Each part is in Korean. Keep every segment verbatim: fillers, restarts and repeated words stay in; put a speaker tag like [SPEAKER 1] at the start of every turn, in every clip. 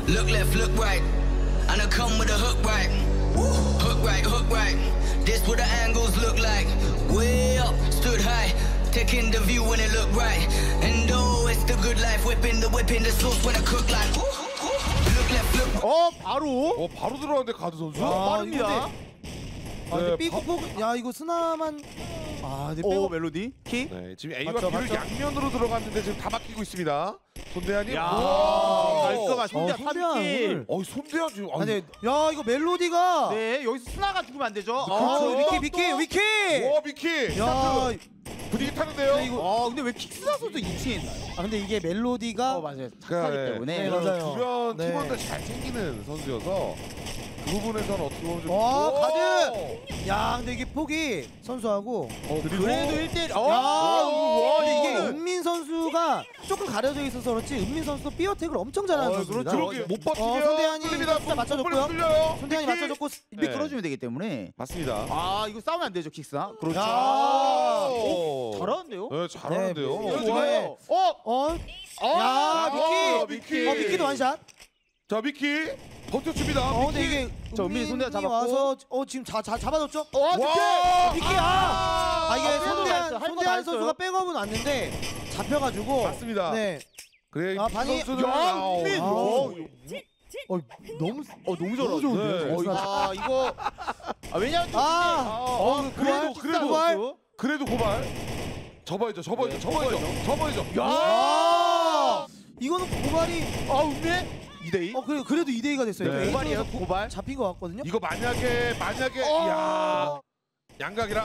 [SPEAKER 1] Look left, look right. And I come with a hook right. Hook right, hook right. This what the angles look like. Way up, stood high. Taking the view when it look right. And oh, it's the good life. Whipping the whip in the sauce when I cook like. Look left, look.
[SPEAKER 2] 어 바로.
[SPEAKER 3] 어 바로 들어왔는데 가드 선수.
[SPEAKER 2] 아, 빠릅니다.
[SPEAKER 4] 아, 근데
[SPEAKER 3] 네,
[SPEAKER 4] 삐꾸뽀 야 이거 스나만 아 근데 빼고
[SPEAKER 2] 오 멜로디 킥.
[SPEAKER 3] 네, 지금 A와
[SPEAKER 4] 맞죠,
[SPEAKER 3] B를
[SPEAKER 4] 맞죠?
[SPEAKER 3] 양면으로 들어갔는데 지금 다 막히고 있습니다. 손대한이.
[SPEAKER 2] 야
[SPEAKER 3] 오!
[SPEAKER 2] 깔끔한
[SPEAKER 4] 어,
[SPEAKER 2] 손대
[SPEAKER 4] 손대한
[SPEAKER 2] 탑킥.
[SPEAKER 4] 오늘.
[SPEAKER 3] 어, 손대한 지금.
[SPEAKER 4] 아, 근데 야 이거 멜로디가
[SPEAKER 2] 네 여기서 스나가 죽으면 안 되죠.
[SPEAKER 4] 아
[SPEAKER 2] 그렇죠.
[SPEAKER 4] 위키 위키 위키
[SPEAKER 3] 와 미키.
[SPEAKER 4] 야
[SPEAKER 3] 분위기 타는데요.
[SPEAKER 4] 근데 이거
[SPEAKER 2] 아 근데 왜 킥스나 선수 이 층에 있나요?
[SPEAKER 4] 아 근데 이게 멜로디가
[SPEAKER 2] 어 맞아요. 착하기
[SPEAKER 3] 네.
[SPEAKER 2] 때문에.
[SPEAKER 4] 네, 맞아요.
[SPEAKER 3] 주변
[SPEAKER 4] 네.
[SPEAKER 3] 팀원들 잘 챙기는 선수여서 그 부분에서는 어떻게 보면 좀.
[SPEAKER 4] 와,
[SPEAKER 3] 오!
[SPEAKER 4] 가드! 야 근데 이게 폭이 선수하고
[SPEAKER 3] 어, 그리고
[SPEAKER 2] 그래도 일 대 일. 어.
[SPEAKER 4] 야
[SPEAKER 2] 와
[SPEAKER 4] 근데 이게
[SPEAKER 2] 이거는.
[SPEAKER 4] 은민 선수가 조금 가려져 있어서 그렇지 은민 선수도 삐어택을 엄청 잘하는
[SPEAKER 2] 어,
[SPEAKER 4] 선수입니다.
[SPEAKER 2] 그렇죠.
[SPEAKER 3] 그러게 못 버티면
[SPEAKER 4] 어, 손대한이
[SPEAKER 3] 뚫립니다.
[SPEAKER 4] 진짜 맞춰줬고요.
[SPEAKER 3] 뚫려요.
[SPEAKER 4] 손대한이
[SPEAKER 3] 미키.
[SPEAKER 4] 맞춰줬고
[SPEAKER 2] 미
[SPEAKER 3] 네.
[SPEAKER 2] 끌어주면 되기 때문에.
[SPEAKER 3] 맞습니다.
[SPEAKER 2] 아 이거 싸우면 안 되죠 킥스나. 그렇죠.
[SPEAKER 4] 야.
[SPEAKER 2] 아,
[SPEAKER 3] 오.
[SPEAKER 2] 잘하는데요.
[SPEAKER 3] 네, 잘하는데요.
[SPEAKER 4] 네,
[SPEAKER 3] 와.
[SPEAKER 4] 좋아요.
[SPEAKER 2] 어.
[SPEAKER 4] 어?
[SPEAKER 2] 아,
[SPEAKER 4] 야
[SPEAKER 3] 어,
[SPEAKER 4] 미키!
[SPEAKER 3] 미키.
[SPEAKER 4] 어 미키도 완샷.
[SPEAKER 3] 자 미키 버텨줍니다.
[SPEAKER 4] 어 근데
[SPEAKER 3] 미키.
[SPEAKER 4] 이게
[SPEAKER 2] 저 은민이 손대한
[SPEAKER 4] 은민이
[SPEAKER 2] 잡았고.
[SPEAKER 4] 와서 어 지금 자, 자, 잡아줬죠?
[SPEAKER 2] 어
[SPEAKER 3] 와.
[SPEAKER 4] 미키! 아! 아 이게
[SPEAKER 2] 아,
[SPEAKER 4] 손대한
[SPEAKER 2] 할거 다
[SPEAKER 4] 손대한
[SPEAKER 2] 했어요.
[SPEAKER 4] 선수가 백업은 왔는데 잡혀가지고
[SPEAKER 3] 맞습니다.
[SPEAKER 4] 네.
[SPEAKER 3] 그래
[SPEAKER 4] 아, 반이-
[SPEAKER 3] 선수는
[SPEAKER 2] 야,
[SPEAKER 3] 아우.
[SPEAKER 2] 은민.
[SPEAKER 4] 아우.
[SPEAKER 2] 어,
[SPEAKER 4] 어 너무
[SPEAKER 2] 어 너무 잘하네.
[SPEAKER 4] 너무 좋은데요?
[SPEAKER 3] 네.
[SPEAKER 2] 어, 이거, 아 이거 아 왜냐면 좀
[SPEAKER 4] 아.
[SPEAKER 2] 이게,
[SPEAKER 4] 어,
[SPEAKER 2] 어,
[SPEAKER 3] 그래도
[SPEAKER 2] 킥스나
[SPEAKER 3] 그래도
[SPEAKER 2] 선수.
[SPEAKER 3] 그래도 고발. 접어야죠, 접어야죠,
[SPEAKER 2] 네,
[SPEAKER 3] 접어야죠, 접어야죠.
[SPEAKER 2] 야.
[SPEAKER 4] 아 이거는 고발이
[SPEAKER 2] 아 은민 이 대 이.
[SPEAKER 4] 어 그래 그래도 이 대 이가 됐어요.
[SPEAKER 3] 네.
[SPEAKER 4] 그
[SPEAKER 2] 고발이에요,
[SPEAKER 4] A조에서 고-
[SPEAKER 2] 고발.
[SPEAKER 4] 잡힌 것 같거든요.
[SPEAKER 3] 이거 만약에 만약에
[SPEAKER 2] 어.
[SPEAKER 3] 야 양각이라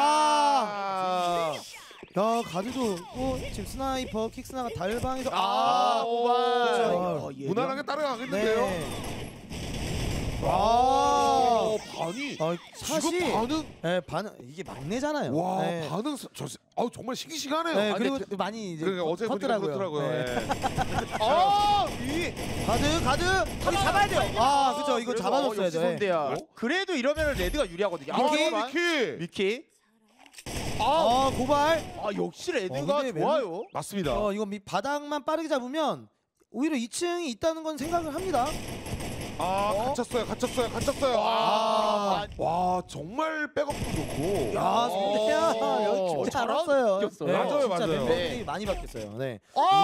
[SPEAKER 3] 아.
[SPEAKER 4] 야 가드도 또 지금 스나이퍼 킥스나가 달방에서
[SPEAKER 2] 아,
[SPEAKER 4] 아,
[SPEAKER 2] 고발.
[SPEAKER 4] 그렇죠.
[SPEAKER 2] 아, 예.
[SPEAKER 3] 무난하게 따라가겠는데요.
[SPEAKER 4] 네.
[SPEAKER 3] 아,
[SPEAKER 4] 아,
[SPEAKER 3] 반이
[SPEAKER 4] 아
[SPEAKER 3] 지금
[SPEAKER 4] 사실
[SPEAKER 3] 반응
[SPEAKER 4] 네, 반응 이게 막내잖아요.
[SPEAKER 3] 와
[SPEAKER 4] 네.
[SPEAKER 3] 반응 서- 저 아, 정말 싱싱하네요.
[SPEAKER 4] 네,
[SPEAKER 3] 아,
[SPEAKER 4] 그리고
[SPEAKER 3] 근데
[SPEAKER 4] 많이 이제
[SPEAKER 3] 그러니까 어제 보니까
[SPEAKER 4] 컸더라고요.
[SPEAKER 3] 그렇더라고요.
[SPEAKER 4] 네.
[SPEAKER 3] 예.
[SPEAKER 2] 아 위.
[SPEAKER 4] 가드 가드 여기 잡아야 돼요. 아 그렇죠 이거
[SPEAKER 2] 그래도, 어,
[SPEAKER 4] 잡아줬어야죠.
[SPEAKER 2] 역시
[SPEAKER 4] 네.
[SPEAKER 2] 손대야.
[SPEAKER 3] 어?
[SPEAKER 2] 그래도 이러면 레드가 유리하거든요.
[SPEAKER 3] 아,
[SPEAKER 2] 잠깐만.
[SPEAKER 3] 미키
[SPEAKER 2] 미키. 아,
[SPEAKER 4] 아 고발.
[SPEAKER 2] 아 역시 레드가
[SPEAKER 4] 어, 근데
[SPEAKER 2] 좋아요.
[SPEAKER 3] 맞습니다.
[SPEAKER 4] 어 이거 미- 바닥만 빠르게 잡으면 오히려 이 층이 있다는 건 생각을 합니다.
[SPEAKER 3] 아
[SPEAKER 4] 어?
[SPEAKER 3] 갇혔어요, 갇혔어요, 갇혔어요.
[SPEAKER 2] 아,
[SPEAKER 3] 아, 와 정말 백업도 좋고.
[SPEAKER 4] 야 손대야
[SPEAKER 2] 어,
[SPEAKER 4] 진짜
[SPEAKER 2] 잘하-
[SPEAKER 4] 잘했어요.
[SPEAKER 2] 바뀌었어요.
[SPEAKER 3] 맞아요,
[SPEAKER 4] 진짜
[SPEAKER 3] 맞아요.
[SPEAKER 4] 멤버들이
[SPEAKER 2] 네.
[SPEAKER 4] 많이 바뀌었어요. 네.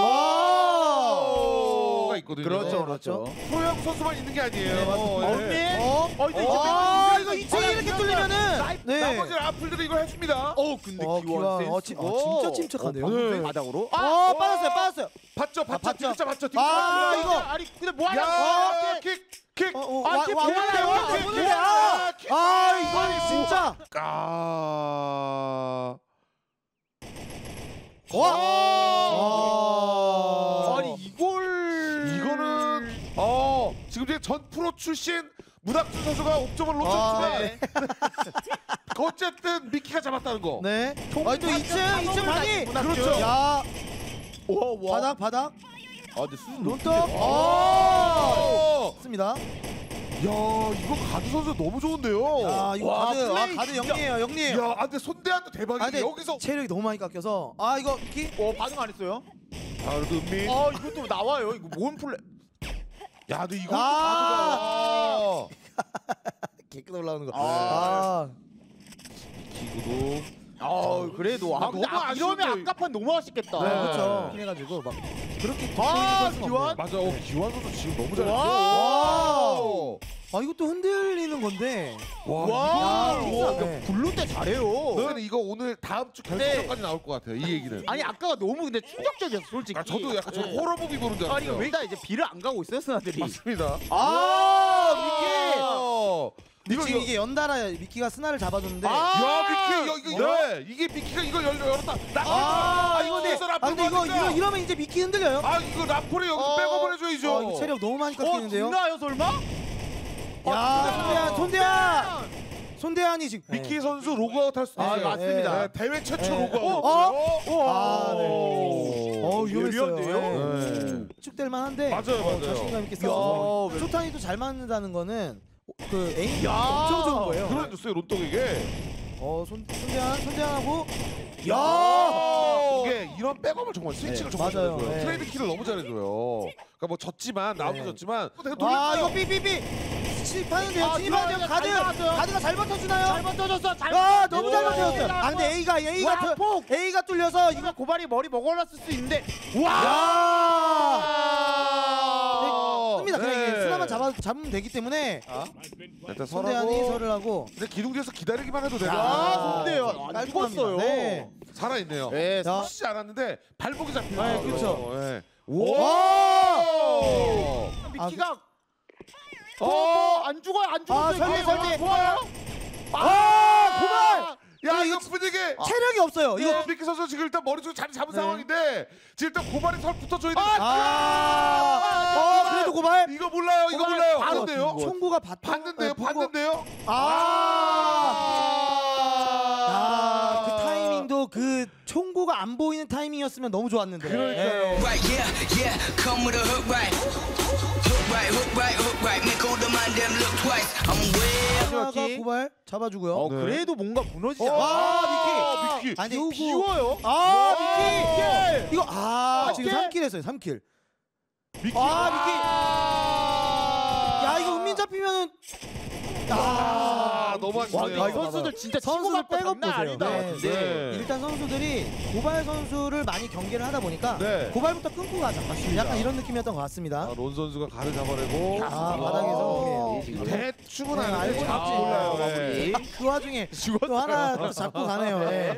[SPEAKER 2] 아!
[SPEAKER 3] 가 있거든요.
[SPEAKER 2] 그렇죠,
[SPEAKER 4] 네,
[SPEAKER 2] 그렇죠.
[SPEAKER 3] 소영 선수만 있는 게 아니에요.
[SPEAKER 4] 네, 맞습니다.
[SPEAKER 3] 어,
[SPEAKER 2] 어,
[SPEAKER 3] 예.
[SPEAKER 2] 은민.
[SPEAKER 4] 어?
[SPEAKER 2] 어, 근데
[SPEAKER 4] 아
[SPEAKER 2] 이제
[SPEAKER 4] 이거 이 층이 이렇게 뚫리면은 네.
[SPEAKER 3] 나머지 라플들이 이걸 해줍니다.
[SPEAKER 2] 어, 근데
[SPEAKER 4] 어,
[SPEAKER 2] 기원
[SPEAKER 4] 기원.
[SPEAKER 2] 센스.
[SPEAKER 4] 어, 지- 어, 진짜 침착한데요?
[SPEAKER 3] 네.
[SPEAKER 2] 바닥으로.
[SPEAKER 4] 아 빠졌어요 빠졌어요.
[SPEAKER 3] 봤죠, 봤죠,
[SPEAKER 4] 봤죠?
[SPEAKER 3] 진짜 봤죠.
[SPEAKER 4] 아,
[SPEAKER 3] 뒷발.
[SPEAKER 4] 이거.
[SPEAKER 2] 아니 근데 뭐 하냐?
[SPEAKER 3] 야,
[SPEAKER 2] 아,
[SPEAKER 3] 킥, 킥.
[SPEAKER 4] 어, 어,
[SPEAKER 2] 아,
[SPEAKER 4] 와,
[SPEAKER 2] 킥
[SPEAKER 4] 와,
[SPEAKER 2] 좋아요.
[SPEAKER 4] 와,
[SPEAKER 2] 킥
[SPEAKER 4] 와,
[SPEAKER 2] 좋아요.
[SPEAKER 4] 아,
[SPEAKER 3] 킥.
[SPEAKER 4] 아 이거 진짜.
[SPEAKER 3] 아.
[SPEAKER 4] 와.
[SPEAKER 2] 아. 아니 이걸
[SPEAKER 3] 이거는 어 지금 이제 전 프로 출신 문학준 선수가 옵점을
[SPEAKER 4] 아,
[SPEAKER 3] 놓쳤지만
[SPEAKER 2] 네.
[SPEAKER 3] 어쨌든 미키가 잡았다는 거.
[SPEAKER 4] 네. 아또 이 층 이 층 방이.
[SPEAKER 3] 그렇죠.
[SPEAKER 4] 야
[SPEAKER 2] 와, 와.
[SPEAKER 4] 바닥 바닥.
[SPEAKER 2] 아, 근데 수준
[SPEAKER 4] 론떡.
[SPEAKER 2] 높은데.
[SPEAKER 4] 아.
[SPEAKER 3] 어.
[SPEAKER 4] 좋습니다.
[SPEAKER 3] 야 이거 가드 선수 너무 좋은데요.
[SPEAKER 4] 아 이거
[SPEAKER 2] 와,
[SPEAKER 4] 가드 아
[SPEAKER 2] 플레이
[SPEAKER 4] 가드
[SPEAKER 2] 진짜.
[SPEAKER 4] 영리해요 영리해요.
[SPEAKER 3] 야, 아, 근데 손대한도
[SPEAKER 4] 아
[SPEAKER 3] 대박이네.
[SPEAKER 4] 근데
[SPEAKER 3] 여기서
[SPEAKER 4] 체력이 너무 많이 깎여서 아 이거 키
[SPEAKER 2] 어, 반응 안 했어요?
[SPEAKER 3] 아, 그래도 은민.
[SPEAKER 2] 아, 이것도 나와요. 이거 뭔 플레이?
[SPEAKER 3] 야, 근데 이거
[SPEAKER 4] 아.
[SPEAKER 3] 가드가
[SPEAKER 4] 깨끗 올라오는 거.
[SPEAKER 2] 아.
[SPEAKER 4] 아.
[SPEAKER 3] 기구도.
[SPEAKER 2] 아, 그래도 아,
[SPEAKER 3] 아,
[SPEAKER 2] 근데
[SPEAKER 3] 너무
[SPEAKER 2] 아, 이러면
[SPEAKER 3] 아쉬운데.
[SPEAKER 2] 아까판 너무 아쉽겠다.
[SPEAKER 4] 네,
[SPEAKER 3] 네.
[SPEAKER 4] 그렇죠. 해가지고 막 그렇게
[SPEAKER 2] 아,
[SPEAKER 4] 뒷부분이
[SPEAKER 2] 기완?
[SPEAKER 3] 맞아. 어, 기완 선수 지금 너무 잘했어.
[SPEAKER 2] 와.
[SPEAKER 4] 아 이것도 흔들리는 건데.
[SPEAKER 3] 와.
[SPEAKER 2] 와,
[SPEAKER 4] 이거-
[SPEAKER 2] 이거
[SPEAKER 4] 네.
[SPEAKER 2] 블루 때 잘해요.
[SPEAKER 3] 저는 이거 오늘 다음 주 결승전까지 나올 것 같아요. 이 얘기는.
[SPEAKER 2] 아니 아까가 너무 근데 충격적이었어 솔직히.
[SPEAKER 3] 아, 저도 약간 저
[SPEAKER 2] 네.
[SPEAKER 3] 호러 무비 보는 줄
[SPEAKER 2] 아니
[SPEAKER 3] 알았어요.
[SPEAKER 2] 왜 일단 이제 비를 안 가고 있어요 스나들이.
[SPEAKER 3] 맞습니다.
[SPEAKER 2] 아 미키.
[SPEAKER 3] 어.
[SPEAKER 4] 이거
[SPEAKER 3] 이거
[SPEAKER 4] 지금
[SPEAKER 3] 이거
[SPEAKER 4] 이게 연달아 미키가 스나를 잡아줬는데.
[SPEAKER 2] 아.
[SPEAKER 3] 야 미키 이거 이거
[SPEAKER 4] 어?
[SPEAKER 3] 네. 이게 미키가 이걸 열 열었다. 나
[SPEAKER 4] 아,
[SPEAKER 3] 이거
[SPEAKER 4] 근데,
[SPEAKER 3] 서
[SPEAKER 4] 아 근데 이거 이거 이러면 이제 미키 흔들려요.
[SPEAKER 3] 아 이거 라폴에 여기서
[SPEAKER 2] 어.
[SPEAKER 3] 백업을 해줘야죠.
[SPEAKER 4] 아 이거 체력 너무 많이
[SPEAKER 2] 어
[SPEAKER 4] 깎이는데요.
[SPEAKER 2] 죽나요 설마?
[SPEAKER 4] 야 손대한 손대한 손대한이 지금
[SPEAKER 3] 미키 선수 로그아웃 할 수도
[SPEAKER 2] 아,
[SPEAKER 3] 있어요.
[SPEAKER 2] 맞습니다.
[SPEAKER 3] 네, 대회 최초
[SPEAKER 4] 네.
[SPEAKER 3] 로그아웃.
[SPEAKER 4] 어? 아, 네. 어 위험했어요.
[SPEAKER 2] 예리한데요?
[SPEAKER 3] 네.
[SPEAKER 4] 축될 만한데.
[SPEAKER 3] 맞아요,
[SPEAKER 4] 어,
[SPEAKER 3] 맞아요.
[SPEAKER 4] 자신감 있게
[SPEAKER 2] 야,
[SPEAKER 4] 싸워.
[SPEAKER 2] 왜-
[SPEAKER 4] 쇼탄이 또 잘 맞는다는 거는 그 에임이
[SPEAKER 2] 야.
[SPEAKER 4] 엄청 좋은 거예요.
[SPEAKER 3] 그만뒀어요 론떡에게.
[SPEAKER 4] 어 손, 손대한 손대한하고
[SPEAKER 3] 야 이게 이런 백업을 정말 스위칭을
[SPEAKER 4] 네,
[SPEAKER 3] 정말
[SPEAKER 4] 맞아요.
[SPEAKER 3] 잘해줘요.
[SPEAKER 4] 네.
[SPEAKER 3] 트레이드 키를 너무 잘해줘요. 그러니까 그러니까 뭐 졌지만 나오긴
[SPEAKER 4] 네.
[SPEAKER 3] 졌지만 내가
[SPEAKER 4] 아 이거
[SPEAKER 3] 돌렸어요.
[SPEAKER 4] 삐삐삐 진입하는데요.
[SPEAKER 2] 아,
[SPEAKER 4] 진입하는데요.
[SPEAKER 2] 들어가야
[SPEAKER 4] 가드
[SPEAKER 2] 돼, 잘 나왔어요.
[SPEAKER 4] 가드가 잘 버텨주나요?
[SPEAKER 2] 잘 버텨줬어. 잘
[SPEAKER 4] 아 너무 잘
[SPEAKER 2] 오,
[SPEAKER 4] 버텨줬어요. 아 근데 A가 A가
[SPEAKER 2] 와,
[SPEAKER 4] 뚫-
[SPEAKER 2] 폭!
[SPEAKER 4] A가 뚫려서
[SPEAKER 2] 이거
[SPEAKER 4] 이거
[SPEAKER 2] 고발이 머리 먹어놨을 수 있는데.
[SPEAKER 4] 야
[SPEAKER 3] 아,
[SPEAKER 4] 씁니다. 그냥
[SPEAKER 3] 네.
[SPEAKER 4] 이게 스나만 잡아 잡으면 되기 때문에
[SPEAKER 3] 일단
[SPEAKER 4] 손대한이
[SPEAKER 3] 설하고
[SPEAKER 4] 설을 하고
[SPEAKER 3] 근데 기둥 뒤에서 기다리기만 해도 돼요.
[SPEAKER 2] 야,
[SPEAKER 3] 아,
[SPEAKER 2] 손대요. 안
[SPEAKER 4] 깔끔합니다.
[SPEAKER 2] 죽었어요.
[SPEAKER 4] 네.
[SPEAKER 3] 살아있네요.
[SPEAKER 2] 네,
[SPEAKER 4] 자.
[SPEAKER 3] 쏘시지 않았는데 발목이 잡히네요.
[SPEAKER 4] 네, 그렇죠.
[SPEAKER 3] 네.
[SPEAKER 4] 오!
[SPEAKER 3] 오!
[SPEAKER 2] 미키가
[SPEAKER 3] 어!
[SPEAKER 2] 안 죽어요. 안
[SPEAKER 4] 아,
[SPEAKER 2] 죽었어요.
[SPEAKER 4] 설대,
[SPEAKER 2] 이거
[SPEAKER 4] 설대.
[SPEAKER 2] 좋아요.
[SPEAKER 4] 아 고발!
[SPEAKER 3] 야
[SPEAKER 4] 이거
[SPEAKER 3] 이거 분위기.
[SPEAKER 4] 체력이 없어요. 이거
[SPEAKER 3] 이거 미키 선수 지금 일단 머릿속에 자리 잡은
[SPEAKER 4] 네.
[SPEAKER 3] 상황인데 지금 일단 고발에 설 붙어줘야 돼.
[SPEAKER 4] 아, 어 그래도 고발.
[SPEAKER 3] 이거 몰라요. 이거
[SPEAKER 2] 고발
[SPEAKER 3] 몰라요.
[SPEAKER 2] 바로
[SPEAKER 3] 봤는데요.
[SPEAKER 4] 총구가 봤
[SPEAKER 3] 봤는데요. 봤는데요.
[SPEAKER 4] 아. 야, 그
[SPEAKER 3] 아.
[SPEAKER 4] 타이밍도 그 총구가 안 보이는 타이밍이었으면 너무 좋았는데.
[SPEAKER 3] 그러니까요.
[SPEAKER 1] Right, yeah, yeah, come with a hook right. Hook right, hook right, hook right. Make all the man them look twice. I'm way up.
[SPEAKER 4] 하나가
[SPEAKER 2] 마지막이.
[SPEAKER 4] 고발 잡아주고요.
[SPEAKER 2] 어,
[SPEAKER 3] 네.
[SPEAKER 2] 그래도 뭔가 무너지지
[SPEAKER 3] 어,
[SPEAKER 2] 않아.
[SPEAKER 3] 아, 미키.
[SPEAKER 4] 아니
[SPEAKER 2] 비우고. 비워요.
[SPEAKER 4] 아
[SPEAKER 2] 와,
[SPEAKER 4] 미키.
[SPEAKER 2] 미키.
[SPEAKER 4] 이거 아
[SPEAKER 2] 어,
[SPEAKER 4] 지금
[SPEAKER 2] 오케이.
[SPEAKER 4] 삼 킬 했어요. 삼 킬.
[SPEAKER 3] 미키.
[SPEAKER 4] 아, 미키.
[SPEAKER 3] 아.
[SPEAKER 4] 야 이거 은민 잡히면은.
[SPEAKER 3] 아, 너무
[SPEAKER 2] 와,
[SPEAKER 3] 아쉽네요.
[SPEAKER 2] 이 선수들 진짜
[SPEAKER 4] 선수들
[SPEAKER 2] 치고
[SPEAKER 4] 백업
[SPEAKER 2] 장난
[SPEAKER 4] 보세요.
[SPEAKER 2] 아니다.
[SPEAKER 4] 네,
[SPEAKER 2] 같은데.
[SPEAKER 3] 네.
[SPEAKER 4] 일단 선수들이 고발 선수를 많이 경기를 하다 보니까
[SPEAKER 3] 네.
[SPEAKER 4] 고발부터 끊고 가자. 약간 이런 느낌이었던 것 같습니다.
[SPEAKER 3] 아, 론 선수가 가드 잡아내고
[SPEAKER 4] 아, 바닥에서
[SPEAKER 2] 네,
[SPEAKER 3] 대충은
[SPEAKER 4] 네,
[SPEAKER 3] 알고
[SPEAKER 4] 알고
[SPEAKER 3] 잡지
[SPEAKER 4] 잡지.
[SPEAKER 3] 몰라요.
[SPEAKER 2] 아,
[SPEAKER 3] 네.
[SPEAKER 2] 마무리.
[SPEAKER 4] 그 와중에 또 하나 또 잡고 가네요. 네.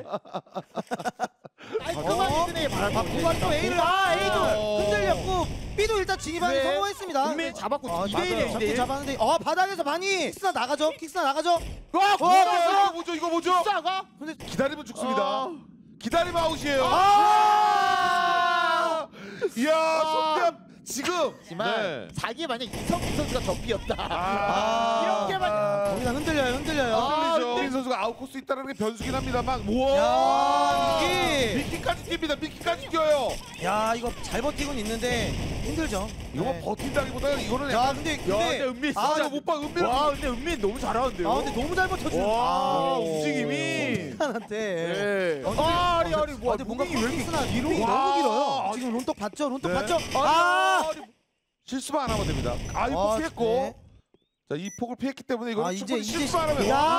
[SPEAKER 2] 깔끔하게
[SPEAKER 4] 어?
[SPEAKER 2] 끝내기
[SPEAKER 4] 아,
[SPEAKER 2] 바랍니다.
[SPEAKER 4] 고발이 또 A를 아 A도
[SPEAKER 3] 어.
[SPEAKER 4] 흔들렸고 B도 일단 진입하기
[SPEAKER 2] 네.
[SPEAKER 4] 성공했습니다.
[SPEAKER 2] 은민이 잡았고
[SPEAKER 4] 아,
[SPEAKER 2] 이 대 일이에요,
[SPEAKER 4] 맞아요.
[SPEAKER 2] 이 대 일.
[SPEAKER 4] 잡고 잡았는데 어 바닥에서 많이 킥스나 나가죠. 킥스나 나가죠.
[SPEAKER 2] 와,
[SPEAKER 3] 어,
[SPEAKER 2] 고발했어.
[SPEAKER 3] 이거 뭐죠? 이거 뭐죠?
[SPEAKER 2] 싸가?
[SPEAKER 4] 근데
[SPEAKER 3] 기다리면 죽습니다.
[SPEAKER 2] 아.
[SPEAKER 3] 기다리면 아웃이에요.
[SPEAKER 4] 아!
[SPEAKER 3] 이야, 손대함 지금.
[SPEAKER 2] 하지만
[SPEAKER 3] 네.
[SPEAKER 2] 자기 만약 이성기 선수가 적비였다.
[SPEAKER 3] 아,
[SPEAKER 2] 이렇게만
[SPEAKER 4] 거기다 흔들려요. 흔들려요.
[SPEAKER 2] 아,
[SPEAKER 3] 흔들리죠.
[SPEAKER 2] 근데-
[SPEAKER 3] 민 선수가 아웃 코스 있다는 게 변수긴 합니다만. 우와.
[SPEAKER 4] 야, 미키.
[SPEAKER 3] 미키까지 뜁니다. 미키까지 뛰어요.
[SPEAKER 4] 야 이거 잘 버티고는 있는데 힘들죠.
[SPEAKER 3] 이거 뭐
[SPEAKER 4] 네.
[SPEAKER 3] 버틴다기보다는 이거는
[SPEAKER 4] 야
[SPEAKER 3] 약간
[SPEAKER 4] 근데
[SPEAKER 2] 야,
[SPEAKER 4] 근데
[SPEAKER 2] 근데 은민
[SPEAKER 3] 아,
[SPEAKER 2] 진짜
[SPEAKER 3] 이거 못 봐. 은민.
[SPEAKER 2] 와, 근데 은민 너무 잘하는데요.
[SPEAKER 4] 아 근데 너무 잘 버텨주는.
[SPEAKER 2] 와,
[SPEAKER 4] 아,
[SPEAKER 2] 움직임이.
[SPEAKER 4] 한테.
[SPEAKER 2] 네.
[SPEAKER 4] 어, 근데-
[SPEAKER 2] 아, 아리 아리
[SPEAKER 4] 아,
[SPEAKER 2] 뭐
[SPEAKER 4] 근데 뭔가
[SPEAKER 2] 왜 이렇게
[SPEAKER 4] 킥스나
[SPEAKER 2] 길어?
[SPEAKER 4] 킥이
[SPEAKER 3] 와.
[SPEAKER 4] 너무 길어요. 지금 론떡 봤죠? 론떡
[SPEAKER 3] 네.
[SPEAKER 4] 봤죠?
[SPEAKER 3] 아,
[SPEAKER 4] 아!
[SPEAKER 3] 아니, 실수만 안 하면 됩니다. 아, 이거
[SPEAKER 4] 아,
[SPEAKER 3] 피했고.
[SPEAKER 4] 네.
[SPEAKER 3] 자, 이 폭을 피했기 때문에 이거
[SPEAKER 4] 아,
[SPEAKER 3] 는
[SPEAKER 4] 이제-
[SPEAKER 3] 충분히
[SPEAKER 4] 이제
[SPEAKER 3] 실수 안 하면.
[SPEAKER 4] 야!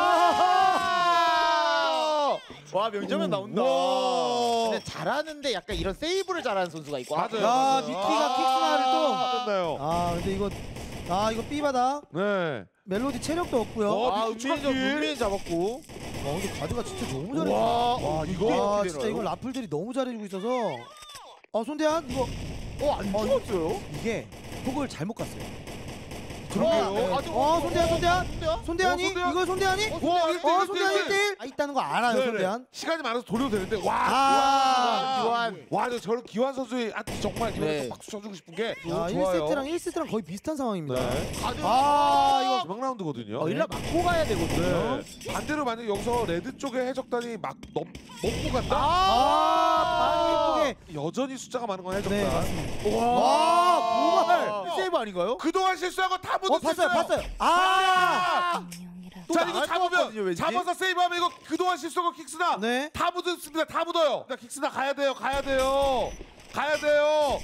[SPEAKER 3] 와!
[SPEAKER 2] 와, 명장면 나온다.
[SPEAKER 3] 와.
[SPEAKER 2] 근데 잘하는데 약간 이런 세이브를 잘하는 선수가 있고.
[SPEAKER 3] 맞아요.
[SPEAKER 4] 야,
[SPEAKER 3] 맞아요.
[SPEAKER 4] 미키가
[SPEAKER 3] 아,
[SPEAKER 4] 킥스나를 또.
[SPEAKER 3] 됐나요?
[SPEAKER 4] 아 근데 이거 아 이거 B바다
[SPEAKER 3] 네.
[SPEAKER 4] 멜로디 체력도 없고요.
[SPEAKER 3] 어,
[SPEAKER 2] 아,
[SPEAKER 3] 미키
[SPEAKER 2] 은민이 저
[SPEAKER 3] 추가킬.
[SPEAKER 2] 은민이 잡았고.
[SPEAKER 4] 와 근데 가드가 진짜 너무 잘해.
[SPEAKER 2] 와,
[SPEAKER 3] 와, 이거
[SPEAKER 4] 와
[SPEAKER 2] 이렇게
[SPEAKER 4] 진짜
[SPEAKER 2] 되나요?
[SPEAKER 4] 이건 라플들이 너무 잘해주고 있어서. 아 손대한 이거
[SPEAKER 2] 어, 안
[SPEAKER 4] 어,
[SPEAKER 2] 죽었어요?
[SPEAKER 4] 이게 폭을 잘못 갔어요.
[SPEAKER 3] 그러게요.
[SPEAKER 4] 네.
[SPEAKER 2] 아직
[SPEAKER 4] 어 손대한 손대한
[SPEAKER 2] 손대한?
[SPEAKER 4] 손대한이
[SPEAKER 3] 어, 손대한?
[SPEAKER 4] 이거 손대한이
[SPEAKER 2] 어,
[SPEAKER 3] 와,
[SPEAKER 2] 손대한?
[SPEAKER 3] 일 대 일,
[SPEAKER 4] 어
[SPEAKER 3] 일 대
[SPEAKER 4] 손대한
[SPEAKER 3] 일.
[SPEAKER 4] 일 대 일 아, 있다는 거 알아요
[SPEAKER 3] 네네.
[SPEAKER 4] 손대한.
[SPEAKER 3] 시간이 많아서 돌려도 되는데 와.
[SPEAKER 4] 아.
[SPEAKER 2] 기환.
[SPEAKER 3] 와, 저 저런 기환 선수한테 정말 이번에
[SPEAKER 2] 네.
[SPEAKER 3] 또 박수 쳐주고 싶은 게
[SPEAKER 4] 야
[SPEAKER 3] 너무
[SPEAKER 4] 일
[SPEAKER 3] 좋아요.
[SPEAKER 4] 세트랑 일 세트랑 거의 비슷한 상황입니다.
[SPEAKER 3] 네.
[SPEAKER 2] 가드.
[SPEAKER 4] 아 이거
[SPEAKER 3] 마지막 라운드거든요.
[SPEAKER 2] 어, 일라 맞고 가야 되거든요.
[SPEAKER 3] 네. 반대로 만약 여기서 레드 쪽에 해적단이 막 넘, 먹고 간다.
[SPEAKER 4] 아 많이 예쁘게.
[SPEAKER 3] 여전히 숫자가 많은 건 해적단.
[SPEAKER 4] 네 맞습니다.
[SPEAKER 2] 와,
[SPEAKER 4] 와,
[SPEAKER 2] 고발. 세이브 아닌가요?
[SPEAKER 3] 그동안 실수한 거 다
[SPEAKER 4] 어
[SPEAKER 3] 묻었어요.
[SPEAKER 4] 봤어요 봤어요. 아
[SPEAKER 2] 또
[SPEAKER 3] 자,
[SPEAKER 2] 나갈
[SPEAKER 3] 이거
[SPEAKER 2] 것
[SPEAKER 3] 잡으면
[SPEAKER 2] 같거든요, 왠지.
[SPEAKER 3] 잡아서 세이브하면 이거 그동안 실수한 거 킥스나
[SPEAKER 4] 네.
[SPEAKER 3] 다 묻었습니다. 다 묻어요. 자, 킥스나 가야 돼요. 가야 돼요. 가야 돼요.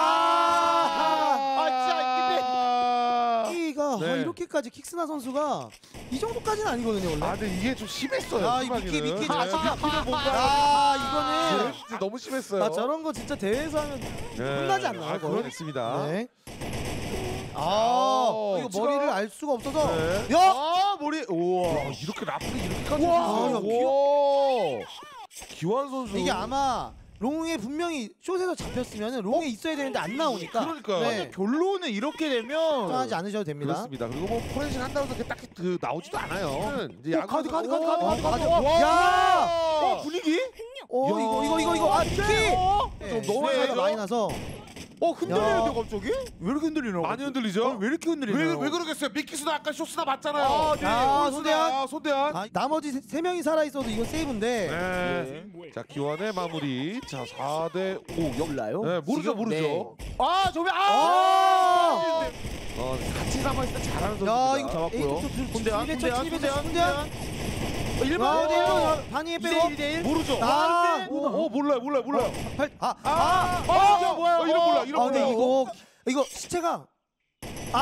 [SPEAKER 4] 아.
[SPEAKER 3] 아, 진짜
[SPEAKER 4] 이가
[SPEAKER 3] 네.
[SPEAKER 4] 아, 이렇게까지 킥스나 선수가 이 정도까지는 아니거든요 원래.
[SPEAKER 3] 아, 근데 이게 좀 심했어요.
[SPEAKER 4] 아, 이
[SPEAKER 3] 후반기는.
[SPEAKER 4] 미끼, 미끼
[SPEAKER 3] 네,
[SPEAKER 4] 진짜.
[SPEAKER 3] 미끼는 뭔가
[SPEAKER 4] 아 이거는
[SPEAKER 3] 진짜 너무 심했어요.
[SPEAKER 4] 아 저런 거 진짜 대회에서 하면
[SPEAKER 3] 네.
[SPEAKER 4] 혼나지 않나요?
[SPEAKER 3] 아,
[SPEAKER 4] 거의?
[SPEAKER 3] 그건 있습니다.
[SPEAKER 4] 네. 아
[SPEAKER 3] 어,
[SPEAKER 4] 이거
[SPEAKER 3] 지금-
[SPEAKER 4] 머리를 알 수가 없어서.
[SPEAKER 3] 네.
[SPEAKER 4] 야.
[SPEAKER 2] 아, 머리. 우와.
[SPEAKER 3] 와, 이렇게 라플이 이렇게까지
[SPEAKER 4] 와,
[SPEAKER 3] 했어요.
[SPEAKER 4] 야,
[SPEAKER 3] 와. 기환 선수.
[SPEAKER 4] 이게 아마 롱에 분명히 숏에서 잡혔으면 롱에 있어야 되는데 안 나오니까.
[SPEAKER 3] 그러니까요.
[SPEAKER 4] 네.
[SPEAKER 2] 결론은 이렇게 되면
[SPEAKER 4] 걱정하지 않으셔도 됩니다.
[SPEAKER 3] 그렇습니다. 그리고 뭐 포렌식 한다고 해서 딱히 그 나오지도 않아요. 이제
[SPEAKER 2] 어, 가드, 가드, 가드,
[SPEAKER 3] 오,
[SPEAKER 2] 가드, 가드, 가드.
[SPEAKER 3] 와.
[SPEAKER 4] 야.
[SPEAKER 2] 어, 분위기?
[SPEAKER 4] 어
[SPEAKER 3] 야.
[SPEAKER 4] 이거 이거 이거 이거 아 미키.
[SPEAKER 2] 어?
[SPEAKER 4] 네,
[SPEAKER 3] 너무
[SPEAKER 4] 차이가
[SPEAKER 3] 세죠?
[SPEAKER 4] 많이 나서.
[SPEAKER 2] 어, 흔들리는데
[SPEAKER 4] 야.
[SPEAKER 2] 갑자기? 왜 이렇게 흔들리나?
[SPEAKER 3] 많이 흔들리죠?
[SPEAKER 2] 왜 이렇게
[SPEAKER 3] 왜,
[SPEAKER 2] 흔들리나요?
[SPEAKER 3] 왜 그러겠어요? 미키스나 아까 쇼스나 맞잖아요.
[SPEAKER 2] 아, 네.
[SPEAKER 4] 아,
[SPEAKER 3] 손대한.
[SPEAKER 4] 손대한.
[SPEAKER 3] 손대한.
[SPEAKER 4] 아, 나머지 세, 세 명이 살아 있어도 이거 세이브인데.
[SPEAKER 3] 네. 자, 기환의 마무리. 자, 사 대 오.
[SPEAKER 2] 몰라요?
[SPEAKER 3] 네, 모르죠,
[SPEAKER 2] 지금,
[SPEAKER 3] 모르죠.
[SPEAKER 2] 네. 아, 저기 아!
[SPEAKER 4] 아!
[SPEAKER 3] 어, 같이 남아 있으면 잘하는 선수입니다.
[SPEAKER 4] 야 이거
[SPEAKER 2] 잡았고요. 손대한,
[SPEAKER 4] 진입했죠
[SPEAKER 2] 손대한,
[SPEAKER 4] 진입했죠
[SPEAKER 2] 손대한.
[SPEAKER 4] 손대한.
[SPEAKER 2] 일본
[SPEAKER 4] 아, 네,
[SPEAKER 2] 어,
[SPEAKER 4] 일본 반이에
[SPEAKER 2] 이 대
[SPEAKER 4] 빼고.
[SPEAKER 2] 일, 이 대 일.
[SPEAKER 3] 모르죠.
[SPEAKER 4] 아,
[SPEAKER 3] 어, 어, 몰라요, 몰라요, 몰라요.
[SPEAKER 4] 팔, 아,
[SPEAKER 3] 아,
[SPEAKER 2] 어, 이거 뭐야?
[SPEAKER 3] 어, 이런 몰라, 이런
[SPEAKER 4] 아, 근데
[SPEAKER 3] 몰라.
[SPEAKER 4] 이거 이거 시체가 아!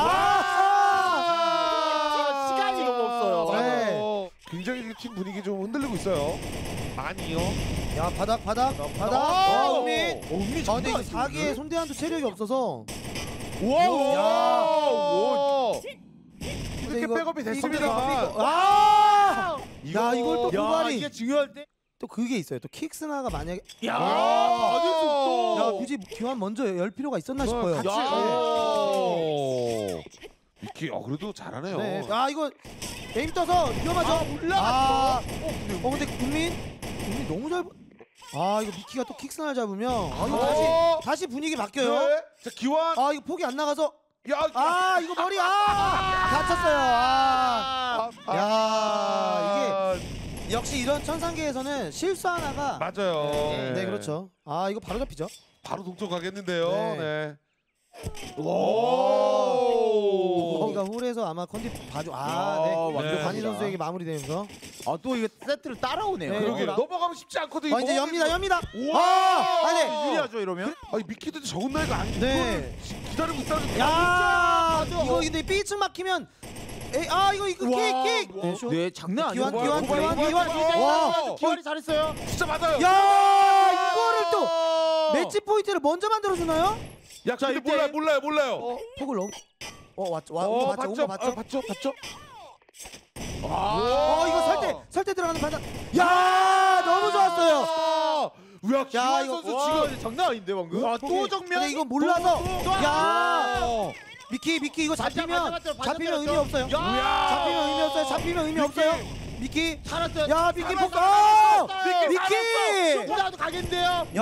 [SPEAKER 2] 아, 시간이 너무 없어요.
[SPEAKER 4] 네.
[SPEAKER 3] 맞아요. 굉장히 팀 분위기 좀 흔들리고 있어요. 많이요.
[SPEAKER 4] 야 바닥 바닥 바닥.
[SPEAKER 2] 아,
[SPEAKER 4] 와 은미.
[SPEAKER 2] 어, 은미
[SPEAKER 4] 아 근데
[SPEAKER 2] 장난
[SPEAKER 4] 이거
[SPEAKER 2] 아니지,
[SPEAKER 4] 사기에
[SPEAKER 2] 오늘?
[SPEAKER 4] 손대한도 체력이 없어서.
[SPEAKER 3] 와우.
[SPEAKER 4] 야.
[SPEAKER 3] 와.
[SPEAKER 4] 근데
[SPEAKER 3] 이렇게
[SPEAKER 4] 이거
[SPEAKER 3] 백업이
[SPEAKER 4] 삐거,
[SPEAKER 3] 됐습니다.
[SPEAKER 4] 삐거, 삐거. 아!
[SPEAKER 3] 이거-
[SPEAKER 4] 야 이걸 또
[SPEAKER 2] 야,
[SPEAKER 4] 고발이
[SPEAKER 2] 이게 중요할 때.
[SPEAKER 4] 또 그게 있어요. 또 킥스나가 만약에
[SPEAKER 2] 야,
[SPEAKER 3] 아,
[SPEAKER 2] 아주 또.
[SPEAKER 4] 야 굳이 교환 먼저 열 필요가 있었나 싶어요.
[SPEAKER 3] 같이.
[SPEAKER 2] 야.
[SPEAKER 3] 오. 미키, 어 그래도 잘하네요.
[SPEAKER 4] 네. 아 이거 에임 떠서 위험하죠.
[SPEAKER 2] 아, 올라갔어.
[SPEAKER 4] 아,
[SPEAKER 2] 어, 근데
[SPEAKER 4] 어 근데 국민 국민 너무 잘. 아 이거 미키가 또 킥스나를 잡으면 아 이거 다시
[SPEAKER 3] 어.
[SPEAKER 4] 다시 분위기 바뀌어요.
[SPEAKER 3] 네. 자 기환.
[SPEAKER 4] 아 이거 폭이 안 나가서
[SPEAKER 3] 야.
[SPEAKER 4] 아 이거 머리 아 다쳤어요. 아.
[SPEAKER 3] 아,
[SPEAKER 4] 야,
[SPEAKER 3] 아,
[SPEAKER 4] 역시 이런 천상계에서는 실수 하나가
[SPEAKER 3] 맞아요.
[SPEAKER 4] 네, 그렇죠. 아 이거 바로 잡히죠.
[SPEAKER 3] 바로 동점 가겠는데요.
[SPEAKER 4] 네.
[SPEAKER 3] 네.
[SPEAKER 4] 어,
[SPEAKER 3] 오.
[SPEAKER 4] 그러니까 홀에서 아마 컨디 봐줘.
[SPEAKER 2] 야,
[SPEAKER 4] 아, 네.
[SPEAKER 2] 완벽합니다.
[SPEAKER 4] 관희 선수에게 마무리되면서.
[SPEAKER 2] 아, 또 이게 세트를 따라오네요.
[SPEAKER 4] 네,
[SPEAKER 3] 그러게
[SPEAKER 4] 어,
[SPEAKER 3] 넘어가면 쉽지 않거든요.
[SPEAKER 4] 아 이제 엽니다, 엽니다.
[SPEAKER 3] 와.
[SPEAKER 4] 아, 아, 네.
[SPEAKER 2] 유리하죠 이러면?
[SPEAKER 3] 아니 미키도 적은 나이가 아닌데
[SPEAKER 4] 네.
[SPEAKER 3] 이걸 기다리고 있다는
[SPEAKER 4] 야,
[SPEAKER 2] 진짜.
[SPEAKER 4] 이거 근데 삐쯤 막히면, 에이, 아 이거 이거 킥, 킥.
[SPEAKER 3] 와.
[SPEAKER 4] 네, 쇼.
[SPEAKER 2] 네, 장난 아니에요.
[SPEAKER 4] 기환, 기환,
[SPEAKER 3] 고발,
[SPEAKER 4] 기환,
[SPEAKER 3] 고발,
[SPEAKER 4] 기환.
[SPEAKER 3] 고발.
[SPEAKER 4] 와,
[SPEAKER 2] 기환이 잘했어요.
[SPEAKER 3] 진짜 맞아요.
[SPEAKER 4] 야, 이거를 또 매치 포인트를 먼저 만들어 주나요?
[SPEAKER 3] 야
[SPEAKER 2] 자,
[SPEAKER 3] 근데
[SPEAKER 2] 이때-
[SPEAKER 3] 몰라요 몰라요 몰라요.
[SPEAKER 4] 어, 폭을 너무. 어, 왔죠. 와,
[SPEAKER 3] 어,
[SPEAKER 4] 온거 봤죠,
[SPEAKER 3] 봤죠?
[SPEAKER 4] 온거 봤죠.
[SPEAKER 3] 아, 봤죠? 봤죠?
[SPEAKER 4] 어, 이거 설때 설때 들어가는 판단. 야, 너무 좋았어요.
[SPEAKER 3] 아, 야 기환
[SPEAKER 4] 이거-
[SPEAKER 3] 선수
[SPEAKER 2] 와,
[SPEAKER 3] 지금
[SPEAKER 2] 장난 아닌데 방금.
[SPEAKER 4] 와,
[SPEAKER 2] 또 정면.
[SPEAKER 4] 근데 이거 몰라서.
[SPEAKER 2] 또, 또.
[SPEAKER 4] 야,
[SPEAKER 3] 어.
[SPEAKER 4] 미키, 미키 이거 잡히면
[SPEAKER 2] 맞아, 맞아, 맞아,
[SPEAKER 4] 잡히면
[SPEAKER 2] 맞아.
[SPEAKER 4] 의미 없어요.
[SPEAKER 2] 야.
[SPEAKER 4] 잡히면 의미 없어요. 잡히면 의미 없어요. 미키.
[SPEAKER 2] 살았어요.
[SPEAKER 4] 야, 미키
[SPEAKER 2] 살았어,
[SPEAKER 4] 폭. 아!
[SPEAKER 2] 살았어.
[SPEAKER 4] 미키!
[SPEAKER 2] 쇼다도 가겠는데요.
[SPEAKER 4] 야!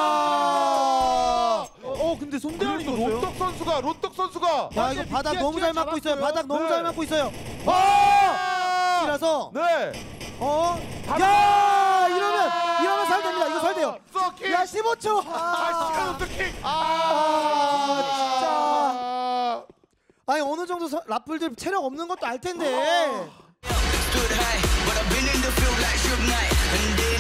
[SPEAKER 2] 어, 근데 손대현이
[SPEAKER 3] 그리고
[SPEAKER 2] 줬어요.
[SPEAKER 3] 롯덕 선수가 롯덕 선수가
[SPEAKER 4] 야, 이거 바닥
[SPEAKER 2] 미키가
[SPEAKER 4] 너무 잘
[SPEAKER 2] 키가
[SPEAKER 4] 막고 있어요.
[SPEAKER 2] 잡았고요.
[SPEAKER 4] 바닥 너무
[SPEAKER 3] 네.
[SPEAKER 4] 잘 막고 있어요. 어!
[SPEAKER 3] 아!
[SPEAKER 4] 이라서
[SPEAKER 3] 네.
[SPEAKER 4] 어?
[SPEAKER 3] 바로-
[SPEAKER 4] 야! 이러면 이러면 살 됩니다. 이거 살 돼요.
[SPEAKER 3] 서킷.
[SPEAKER 4] 야, 십오 초.
[SPEAKER 3] 아 시간 어떻게?
[SPEAKER 4] 아, 진짜.
[SPEAKER 3] 아.
[SPEAKER 4] 아니 어느 정도 서, 라플들 체력 없는 것도 알 텐데.
[SPEAKER 1] Stood high, but I've been in the field like Suge Knight. And then